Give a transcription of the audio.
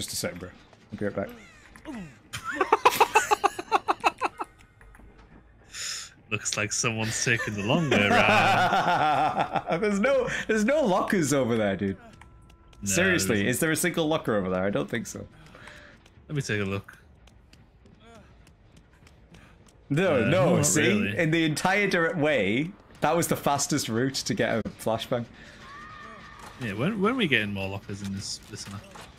Just a sec, bro. I'll be right back. Looks like someone's taking the long way around. There's no lockers over there, dude. No, Seriously, is there a single locker over there? I don't think so. Let me take a look. No, not see? really. In the entire direct way, that was the fastest route to get a flashbang. Yeah, when are we getting more lockers in this map?